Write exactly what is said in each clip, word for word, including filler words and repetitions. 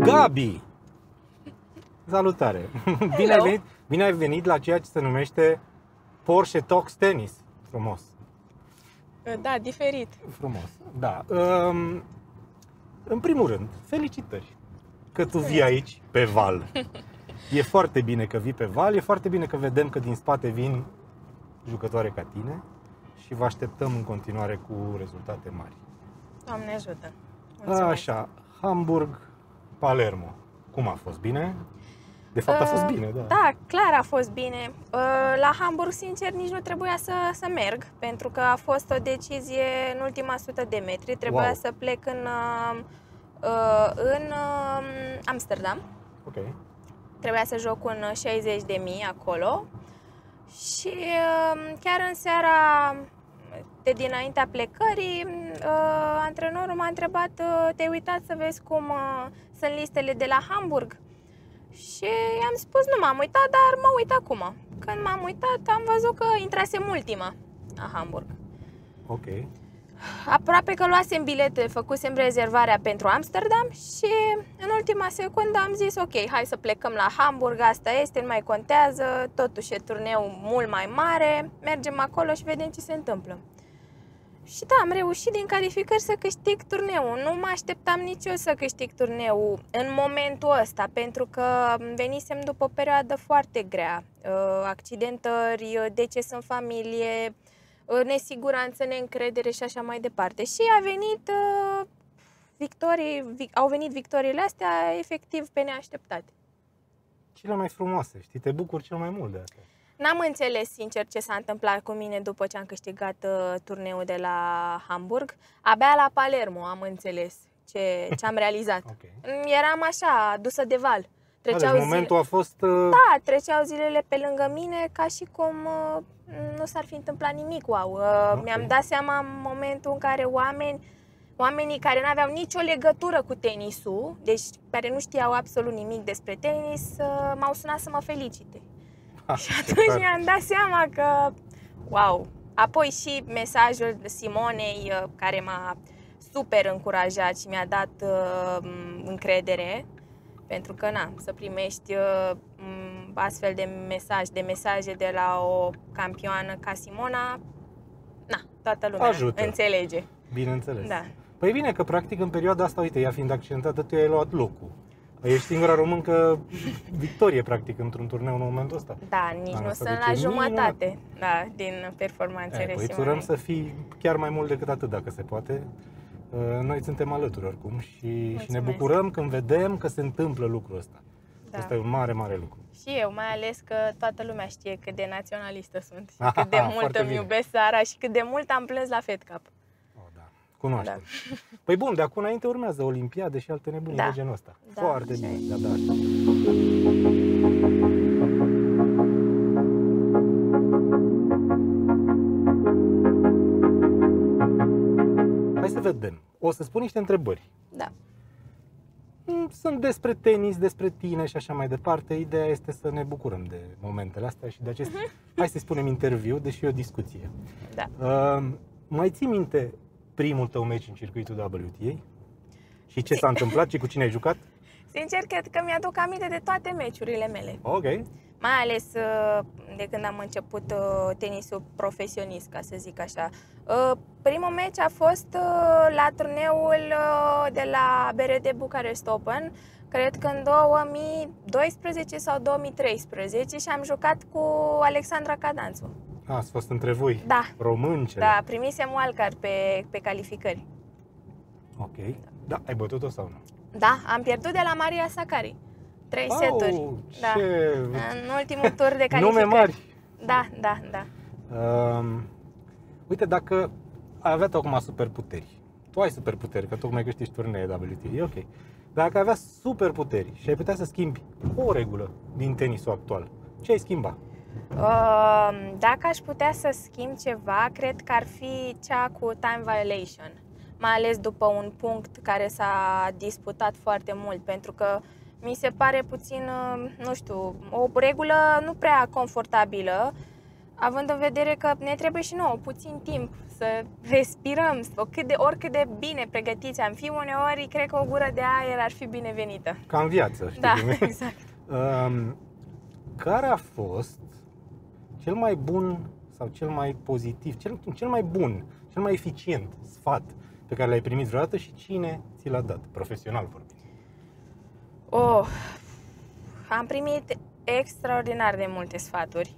Gabi! Salutare! Bine ai, venit, bine ai venit la ceea ce se numește Porsche Talks Tennis. Frumos. Da, diferit. Frumos, da. Um, în primul rând, felicitări că tu vii aici pe val. E foarte bine că vii pe val, e foarte bine că vedem că din spate vin jucătoare ca tine și vă așteptăm în continuare cu rezultate mari. Doamne ajută! Mulțumesc. Așa, Hamburg, Palermo. Cum a fost? Bine? De fapt a fost bine, da. Da, clar a fost bine. La Hamburg, sincer, nici nu trebuia să, să merg, pentru că a fost o decizie în ultima sută de metri. Trebuia wow. să plec în, în Amsterdam. Ok. Trebuia să joc un șaizeci de mii acolo. Și chiar în seara de dinaintea plecării, antrenorul m-a întrebat: te-ai uitat să vezi cum sunt listele de la Hamburg? Și i-am spus: nu m-am uitat, dar mă uit acum. Când m-am uitat, am văzut că intrasem ultima la Hamburg. Ok. Aproape că luasem bilete, făcusem rezervarea pentru Amsterdam și în ultima secundă am zis: ok, hai să plecăm la Hamburg, asta este, nu mai contează, totuși e turneu mult mai mare, mergem acolo și vedem ce se întâmplă. Și da, am reușit din calificări să câștig turneul. Nu mă așteptam nici eu să câștig turneul în momentul ăsta, pentru că venisem după o perioadă foarte grea. Accidentări, deces în familie, nesiguranță, neîncredere și așa mai departe. Și a venit victorii, au venit victoriile astea efectiv pe neașteptate. Cele mai frumoase, știi? Te bucuri cel mai mult de asta. N-am înțeles, sincer, ce s-a întâmplat cu mine după ce am câștigat uh, turneul de la Hamburg. Abia la Palermo am înțeles ce, ce am realizat. Okay. Eram așa, dusă de val. Treceau deci zile... momentul a fost... Uh... Da, treceau zilele pe lângă mine ca și cum uh, nu s-ar fi întâmplat nimic. Wow. Uh, okay. Mi-am dat seama în momentul în care oameni, oamenii care nu aveau nicio legătură cu tenisul, deci care nu știau absolut nimic despre tenis, uh, m-au sunat să mă felicite. Și atunci mi-am dat seama că, wow! Apoi și mesajul Simonei, care m-a super încurajat și mi-a dat uh, încredere, pentru că, na, să primești uh, astfel de mesaj, de mesaje de la o campioană ca Simona, na, toată lumea ajută. Înțelege. Bineînțeles. Da. Păi bine că, practic, în perioada asta, uite, ea fiind accidentată, tu i-ai luat locul. Ești singura româncă victorie, practic, într-un turneu în momentul ăsta. Da, nici nu sunt la jumătate da, din performanțele Simonei. Păi îți să fii chiar mai mult decât atât, dacă se poate. Noi suntem alături oricum și, și ne bucurăm când vedem că se întâmplă lucrul ăsta. Da. Asta e un mare, mare lucru. Și eu, mai ales că toată lumea știe cât de naționalistă sunt și cât de mult îmi iubesc țara și cât de mult am plâns la Fed Cup. Cunoaștem. Da. Păi bun, de acum înainte urmează Olimpiade și alte nebunii da. de genul ăsta. Da. Foarte bine, de-abia aștept. Hai să vedem. O să spun niște întrebări. Da. Sunt despre tenis, despre tine și așa mai departe. Ideea este să ne bucurăm de momentele astea și de acest, uh-huh. hai să spunem interviu, deși e o discuție. Da. Uh, mai ții minte primul tău meci în circuitul W T A? Și ce s-a întâmplat și cu cine ai jucat? Sincer, cred că mi-aduc aminte de toate meciurile mele. Ok. Mai ales de când am început tenisul profesionist, ca să zic așa. Primul meci a fost la turneul de la B R D Bucharest Open, cred că în două mii doisprezece sau două mii treisprezece, și am jucat cu Alexandra Cadanțu. A, ați fost între voi, da. româncele. Da, primisem wildcard pe, pe calificări. Ok. Da, ai bătut-o sau nu? Da, am pierdut de la Maria Sakkari. Trei oh, seturi. Da. Ce... În ultimul tur de calificări. Nume mari. Da, da, da. Uh, uite, dacă ai avea acum superputeri, tu ai superputeri, că tocmai câștigi turnee W T A, e ok. Dacă ai avea superputeri și ai putea să schimbi o regulă din tenisul actual, ce ai schimba? Dacă aș putea să schimb ceva, cred că ar fi cea cu time violation, mai ales după un punct care s-a disputat foarte mult, pentru că mi se pare puțin, nu știu, o regulă nu prea confortabilă. având în vedere că ne trebuie și nouă puțin timp să respirăm, cât de, oricât de bine pregătiți am fi, uneori cred că o gură de aer ar fi binevenită. Ca în viață, știi? Da, exact. Um, care a fost cel mai bun sau cel mai pozitiv, cel, cel mai bun, cel mai eficient sfat pe care l-ai primit vreodată și cine ți l-a dat, profesional vorbind? Oh, am primit extraordinar de multe sfaturi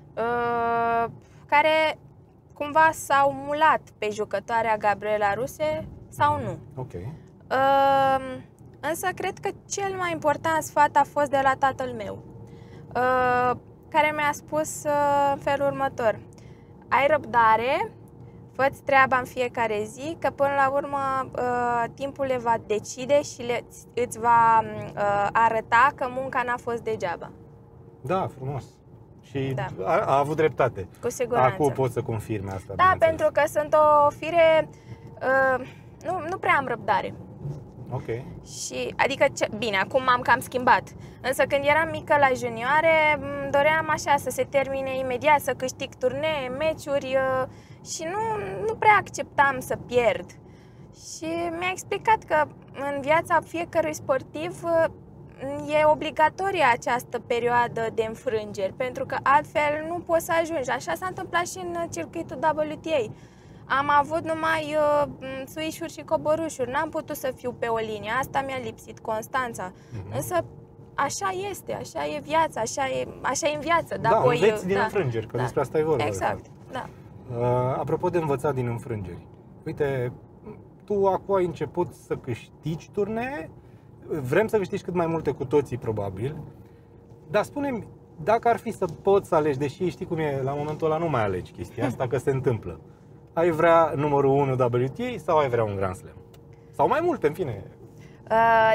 uh, care cumva s-au mulat pe jucătoarea Gabriela Ruse sau nu. Ok. Uh, însă cred că cel mai important sfat a fost de la tatăl meu, uh, care mi-a spus uh, în felul următor: ai răbdare, fă-ți treaba în fiecare zi, că până la urmă uh, timpul le va decide și le, îți va uh, arăta că munca n-a fost degeaba. Da, frumos. Și Da. a, a avut dreptate. Cu siguranță. Acum pot să confirme asta. Da, pentru că sunt o fire... Uh, nu, nu prea am răbdare. Ok. Și, adică, ce, bine, acum m-am cam schimbat. Însă când eram mică la junioare, îmi doream așa să se termine imediat, să câștig turnee, meciuri uh, și nu, nu prea acceptam să pierd. Și mi-a explicat că în viața fiecărui sportiv uh, e obligatorie această perioadă de înfrângeri, pentru că altfel nu poți să ajungi. Așa s-a întâmplat și în circuitul W T A. Am avut numai uh, suișuri și coborușuri, n-am putut să fiu pe o linie, asta mi-a lipsit, constanța. Mm-hmm. Însă așa este, așa e viața, așa e, așa e în viață. Da, da voi, înveți din da, înfrângeri, că da, despre asta e vorba. exact, da. Uh, apropo de învățat din înfrângeri, uite, tu acum ai început să câștigi turnee, vrem să câștigi cât mai multe cu toții probabil, dar spune-mi, dacă ar fi să poți să alegi, deși știi cum e, la momentul ăla nu mai alegi chestia asta, că se întâmplă. Ai vrea numărul unu W T A sau ai vrea un Grand Slam? Sau mai multe, în fine. Uh,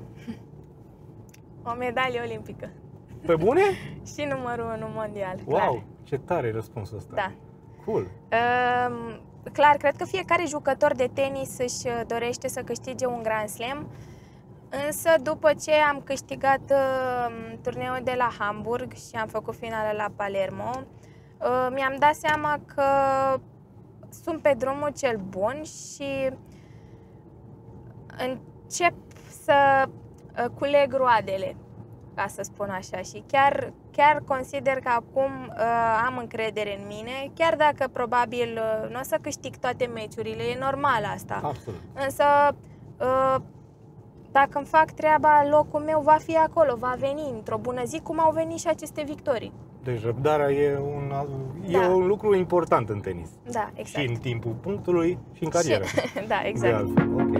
o medalie olimpică. Pe bune? Și numărul unu mondial, Wow, clar. ce tare e răspunsul ăsta. Da. Cool. Uh, clar, cred că fiecare jucător de tenis își dorește să câștige un Grand Slam. Însă după ce am câștigat uh, turneul de la Hamburg și am făcut finala la Palermo, uh, mi-am dat seama că sunt pe drumul cel bun și încep să uh, culeg roadele, ca să spun așa. Și chiar, chiar consider că acum uh, am încredere în mine, chiar dacă probabil uh, nu o să câștig toate meciurile, e normal asta. Absolut. Însă uh, dacă îmi fac treaba, locul meu va fi acolo, va veni într-o bună zi, cum au venit și aceste victorii. Deci răbdarea e un, e Da. un lucru important în tenis. Da, exact. Și în timpul punctului și în carieră. Și, da, De exact. altfel, ok.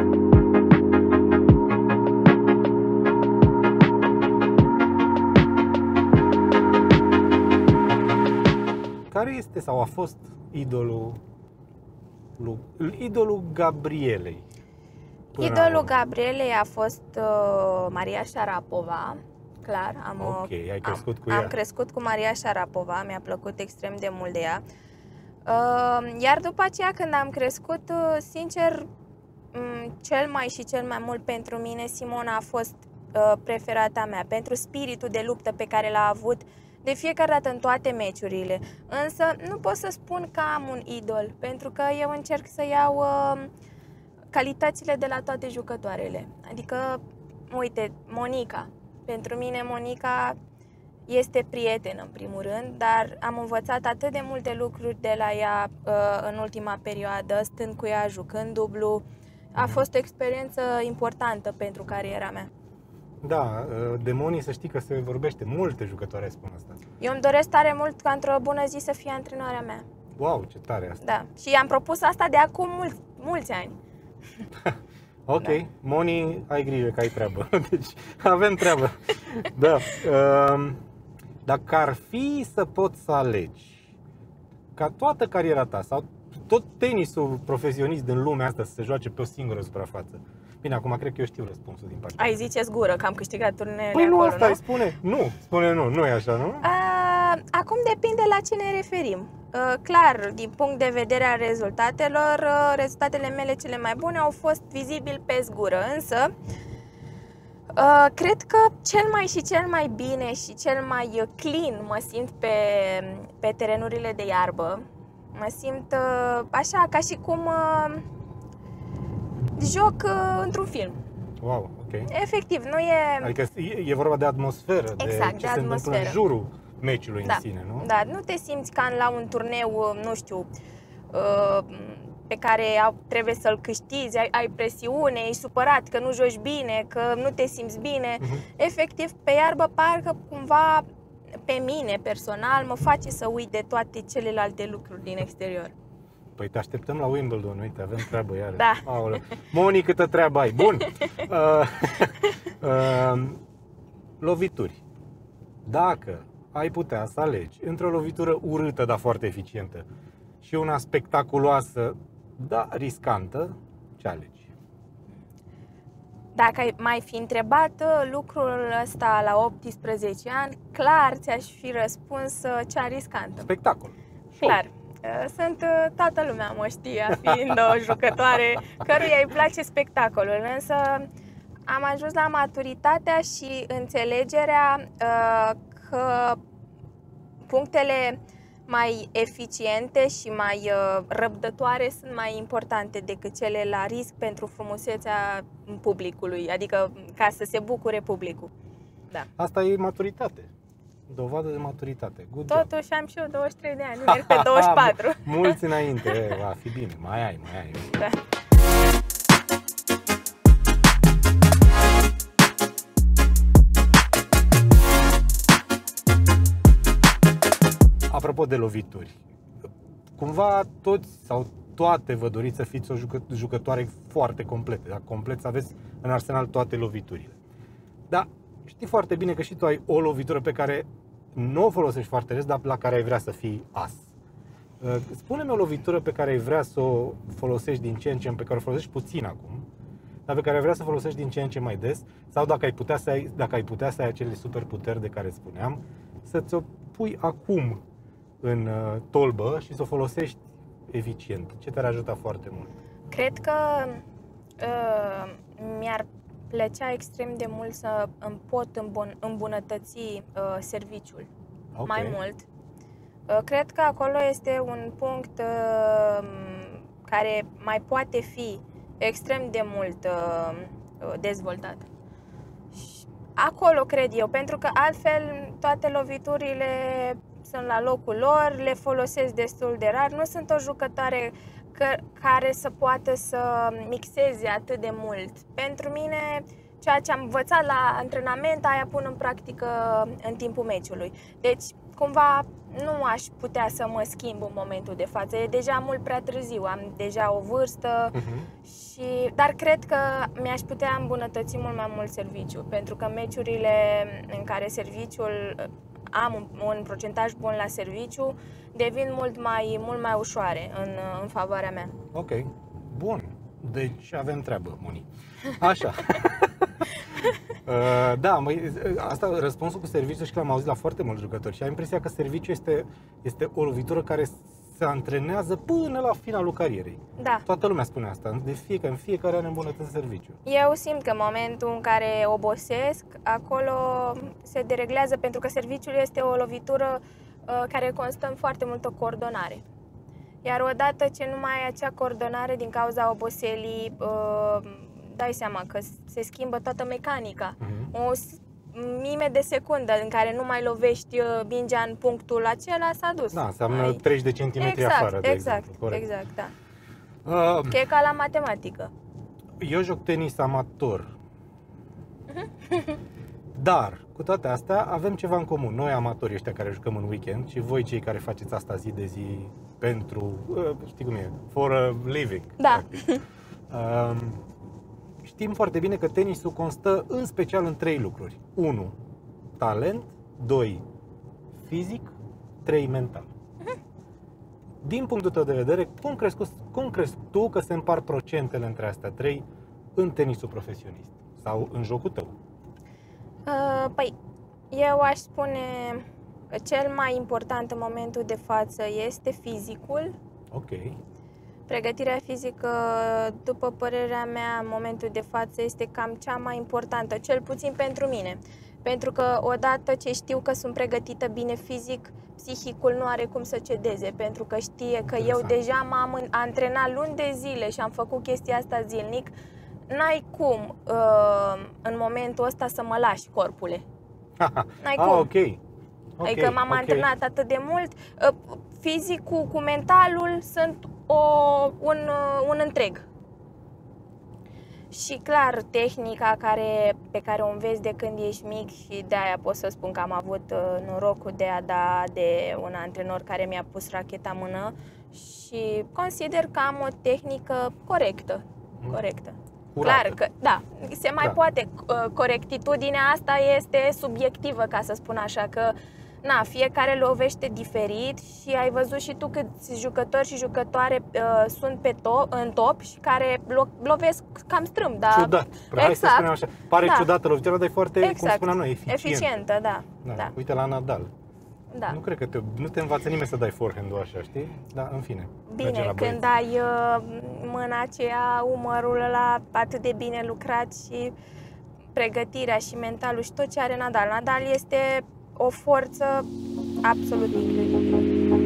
Care este sau a fost idolul lui, idolul Gabrielei? Până Idolul acum? Gabrielei a fost uh, Maria Sharapova, clar. Am, Ok, ai crescut am, cu ea. Am crescut cu Maria Sharapova, mi-a plăcut extrem de mult de ea. Uh, iar după aceea, când am crescut, uh, sincer, um, cel mai și cel mai mult pentru mine, Simona a fost uh, preferata mea, pentru spiritul de luptă pe care l-a avut de fiecare dată în toate meciurile. Însă nu pot să spun că am un idol, pentru că eu încerc să iau uh, calitățile de la toate jucătoarele. Adică, uite, Monica. Pentru mine Monica este prietenă în primul rând, dar am învățat atât de multe lucruri de la ea uh, în ultima perioadă, stând cu ea, jucând dublu. A fost o experiență importantă pentru cariera mea. Da, de Moni să știi că se vorbește, multe jucătoare spun asta. Eu îmi doresc tare mult ca într-o bună zi să fie antrenoarea mea. Wow, ce tare asta. Da, și am propus asta de acum mulți, mulți ani. Ok, Da. Moni, ai grijă că ai treabă. Deci avem treabă. Da. Um, dacă ar fi să poți să alegi ca toată cariera ta sau tot tenisul profesionist din lumea asta să se joace pe o singură suprafață. Bine, acum cred că eu știu răspunsul din partea. Ai ziceți gură că am câștigat turneele Păi nu, acolo, asta nu? îi spune. Nu, spune nu, nu e așa, nu? A, acum depinde la ce ne referim. A, clar, din punct de vedere al rezultatelor, a, rezultatele mele cele mai bune au fost vizibil pe zgură, însă Uh, cred că cel mai și cel mai bine și cel mai clean mă simt pe, pe terenurile de iarbă. Mă simt uh, așa, ca și cum uh, joc uh, într-un film. Wow, ok. Efectiv, nu e... Adică e, e vorba de atmosferă, exact, de ce de se atmosferă. întâmplă în jurul meciului da. în sine, nu? Da, nu te simți ca la un turneu, nu știu, uh, pe care trebuie să-l câștizi, ai, ai presiune, ești supărat că nu joci bine, că nu te simți bine. Uh-huh. Efectiv, pe iarbă parcă cumva pe mine personal mă face să uit de toate celelalte lucruri din exterior. Păi te așteptăm la Wimbledon, uite, avem treabă iară. Da. Aoleu. Moni, câtă treabă ai. Bun. Uh, uh, lovituri. Dacă ai putea să alegi între o lovitură urâtă, dar foarte eficientă, și una spectaculoasă, dar riscantă, ce alegi? Dacă mai fi întrebat lucrul ăsta la optsprezece ani, clar ți-aș fi răspuns cea riscantă. Spectacol. Clar. Sunt, toată lumea mă știe, fiind o jucătoare căruia îi place spectacolul, însă am ajuns la maturitatea și înțelegerea că punctele mai eficiente și mai răbdătoare sunt mai importante decât cele la risc pentru frumusețea publicului, adică ca să se bucure publicul. Da. Asta e maturitate. Dovadă de maturitate. Good Totuși job. Am și eu douăzeci și trei de ani, merg pe douăzeci și patru. Mulți înainte, va fi bine, mai ai, mai ai. Da. Apropo de lovituri, cumva toți sau toate vă doriți să fiți o jucă, jucătoare foarte complete, da? Complet, să aveți în arsenal toate loviturile. Dar știi foarte bine că și tu ai o lovitură pe care nu o folosești foarte des, dar la care ai vrea să fii as. Spune-mi o lovitură pe care ai vrea să o folosești din ce în ce, pe care o folosești puțin acum, dar pe care ai vrea să o folosești din ce în ce mai des, sau dacă ai putea să ai, dacă ai putea să ai acele superputeri de care spuneam, să ți-o pui acum în uh, tolbă și să o folosești eficient. Ce te-ar ajuta foarte mult? Cred că uh, mi-ar plăcea extrem de mult să îmi pot îmbun îmbunătăți uh, serviciul. Okay. Mai mult. Uh, cred că acolo este un punct uh, care mai poate fi extrem de mult uh, dezvoltat. Și acolo cred eu, pentru că altfel toate loviturile sunt la locul lor, le folosesc destul de rar, nu sunt o jucătoare că, care să poată să mixeze atât de mult. Pentru mine, ceea ce am învățat la antrenament, aia pun în practică în timpul meciului. Deci, cumva, nu aș putea să mă schimb în momentul de față. E deja mult prea târziu, am deja o vârstă, uh-huh. și, dar cred că mi-aș putea îmbunătăți mult mai mult serviciul, pentru că meciurile în care serviciul am un, un procentaj bun la serviciu, devin mult mai, mult mai ușoare în, în favoarea mea. Ok, bun. Deci avem treabă, Moni. Așa. uh, da, măi, asta, răspunsul cu serviciu și că l-am auzit la foarte mulți jucători și am impresia că serviciu este, este o lovitură care se antrenează până la finalul carierei. Da. Toată lumea spune asta, de fiecare, în fiecare an îmbunătățesc serviciu. Eu simt că în momentul în care obosesc, acolo se dereglează, pentru că serviciul este o lovitură uh, care constă în foarte multă coordonare. Iar odată ce nu mai ai acea coordonare din cauza oboselii, uh, dai seama că se schimbă toată mecanica. Uh-huh. O mime de secundă în care nu mai lovești mingea în punctul acela, s-a dus. Da, înseamnă ai... treizeci de centimetri exact, afară, de exact, exemplu. Corect. Exact, da. Uh, că e ca la matematică. Eu joc tenis amator. Dar, cu toate astea, avem ceva în comun. Noi, amatorii ăștia care jucăm în weekend, și voi, cei care faceți asta zi de zi pentru, știi cum e, for a living. Da. Uh, știm foarte bine că tenisul constă în special în trei lucruri. unu. Talent. doi. Fizic. trei. Mental. Din punctul tău de vedere, cum crezi, cum crezi tu că se împar procentele între astea trei în tenisul profesionist sau în jocul tău? Uh, păi, eu aș spune că cel mai important în momentul de față este fizicul. Ok. Pregătirea fizică, după părerea mea, în momentul de față, este cam cea mai importantă, cel puțin pentru mine. Pentru că odată ce știu că sunt pregătită bine fizic, psihicul nu are cum să cedeze, pentru că știe că eu deja m-am antrenat luni de zile și am făcut chestia asta zilnic. N-ai cum în momentul ăsta să mă lași, corpule. N-ai cum. Ah, ok. Okay, adică m-am okay. antrenat atât de mult. Fizicul cu mentalul sunt o, un, un întreg. Și clar, tehnica care, pe care o înveți de când ești mic, și de aia pot să spun că am avut norocul de a da de un antrenor care mi-a pus racheta în mână și consider că am o tehnică corectă. Corectă. Curată. Clar că, da, se mai da. poate. Corectitudinea asta este subiectivă, ca să spun așa, că na, fiecare lovește diferit și ai văzut și tu câți jucători și jucătoare uh, sunt pe top, în top și care lo lovesc cam strâmb. Da? Ciudat. Exact. Hai să spunem așa. Pare da. ciudată lovitura, dar e foarte, exact. cum spuneam noi, eficientă. Eficientă, da. Da. da. Uite la Nadal. Da. Nu cred că te, nu te învață nimeni să dai forehand-ul așa, știi? Dar în fine. Bine, când ai uh, mâna aceea, umărul ăla atât de bine lucrat și pregătirea și mentalul și tot ce are Nadal. Nadal este o forță absolut incredibilă.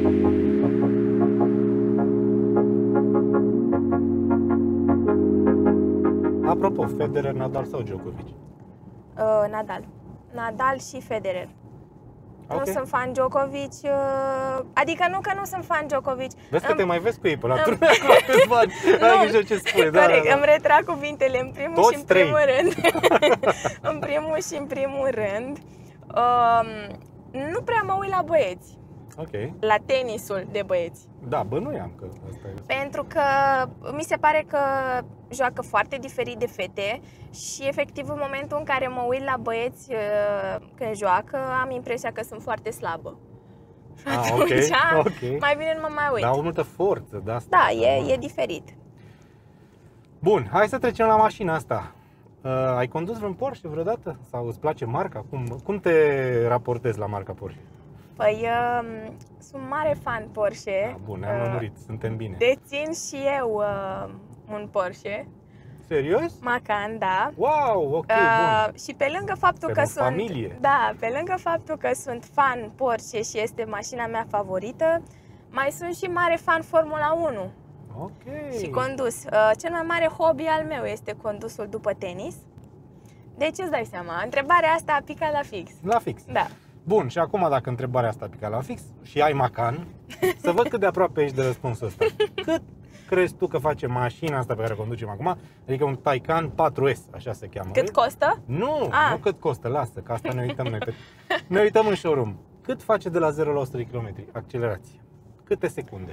Apropo, Federer, Nadal sau Djokovic? Uh, Nadal. Nadal și Federer. Okay. Nu sunt fan Djokovic, uh, adică nu că nu sunt fan Djokovic. Vezi că îmi, te mai vezi cu ei până la turneu acum câțiva ani. Ai grijă ce spui. Da, corect, da, da. îmi retrag cuvintele în primul Toți și în trei. primul rând. În primul și în primul rând. Um, nu prea mă uit la băieți. Ok. La tenisul de băieți. Da, bănuiam că asta e. Pentru că mi se pare că joacă foarte diferit de fete și efectiv în momentul în care mă uit la băieți când joacă, am impresia că sunt foarte slabă. Ah, atunci okay, okay. mai bine nu mă mai uit. Da, o multă forță de asta. Da, e, e diferit. Bun, hai să trecem la mașina asta. Uh, ai condus vreun Porsche vreodată? Sau îți place marca? Cum, cum te raportezi la marca Porsche? Păi, uh, sunt mare fan Porsche. Da, bun, ne-am lămurit, uh, suntem bine. Dețin și eu uh, un Porsche. Serios? Macan, da. Wow, ok, uh, bun. Și pe lângă faptul pe că sunt familie. Da, pe lângă faptul că sunt fan Porsche și este mașina mea favorită, mai sunt și mare fan Formula unu. Ok. Și condus. Uh, cel mai mare hobby al meu este condusul după tenis. Deci îți dai seama, întrebarea asta a picat la fix. La fix. Da. Bun, și acum dacă întrebarea asta a picat la fix și ai Macan, să văd cât de aproape ești de răspunsul ăsta. Cât crezi tu că face mașina asta pe care o conducem acum? Adică un Taycan patru S, așa se cheamă. Cât costă? Nu, ah. nu cât costă, lasă, că asta ne uităm noi. Pe... Ne uităm în showroom. Cât face de la zero la o sută de kilometri? Accelerație. Câte secunde?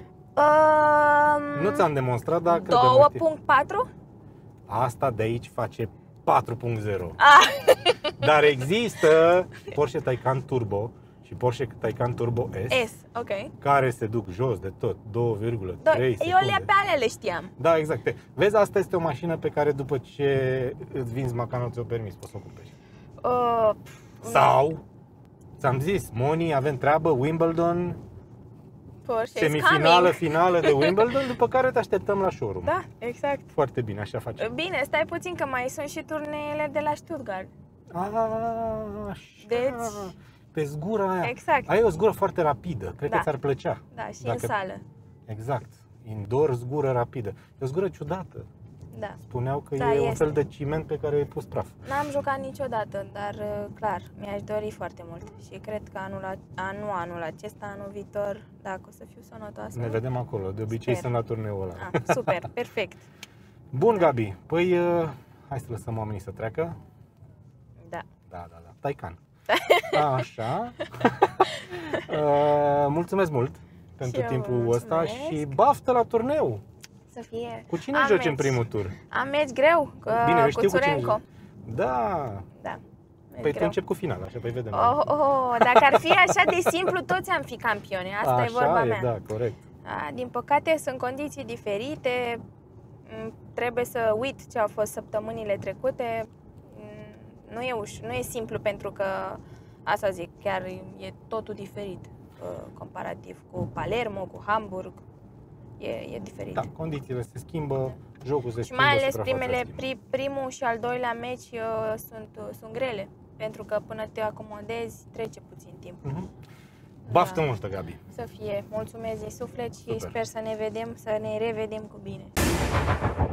Um, nu ți-am demonstrat, dar cred doi virgulă patru? Asta de aici face patru punct zero. Ah. Dar există Porsche Taycan Turbo și Porsche Taycan Turbo S, S, ok, care se duc jos de tot, doi virgulă trei secunde. Eu le pe alea le știam. Da, exact. Vezi, asta este o mașină pe care după ce îți vinzi Macanul ți-o permis, poți să o cumperi. Uh, Sau, ți-am zis, Moni, avem treabă, Wimbledon, Porsche semifinală, finală de Wimbledon, după care te așteptăm la showroom. Da, exact. Foarte bine, așa facem. Bine, stai puțin că mai sunt și turneele de la Stuttgart. A, așa. Deci, pe zgura aia. Exact. Ai o zgură foarte rapidă, cred da. că ți-ar plăcea. Da, și Dacă... în sală. Exact. Indoor, zgură rapidă. E o zgură ciudată. Da. Spuneau că da, e este. un fel de ciment pe care ai pus praf. N-am jucat niciodată, dar clar, mi-aș dori foarte mult și cred că anul, anul, anul acesta, anul viitor, dacă o să fiu sănătoasă. Ne vedem acolo, de obicei Sper. sunt la turneul ăla. Ah, super, perfect. Bun, Gabi, păi uh, hai să lăsăm oamenii să treacă. Da. Da, da, da. Taycan. Așa. uh, mulțumesc mult pentru și timpul ăsta și baftă la turneu. Să fie. Cu cine Am joci meci. în primul tur? Am meci greu, cu, Bine, eu cu știu Tsurenko. Cu cine... Da. Da. Păi tu încep cu final, așa, păi vedem. Oh, oh, dacă ar fi așa de simplu, toți am fi campioni. Asta așa e vorba e, mea. da, corect. A, din păcate sunt condiții diferite. Trebuie să uit ce au fost săptămânile trecute. Nu e uș, nu e simplu pentru că, asta zic, chiar e totul diferit comparativ cu Palermo, cu Hamburg. e, e diferit. Da, condițiile se schimbă, jocul se Și schimbă, mai ales suprafața primele, se schimbă. pri, primul și al doilea meci uh, sunt, uh, sunt grele, pentru că până te acomodezi trece puțin timp. Uh-huh. Baftă Da. multă, Gabi! Să fie, mulțumesc din suflet și Super. sper să ne vedem, să ne revedem cu bine.